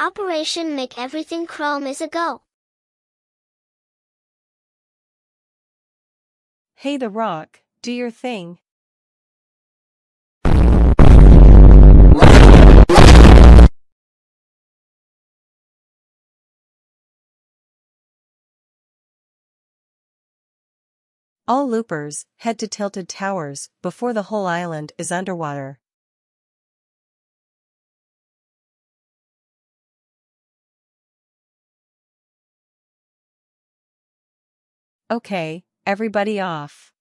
Operation Make Everything Chrome is a go. Hey The Rock, do your thing. All loopers, head to Tilted Towers before the whole island is underwater. Okay, everybody off.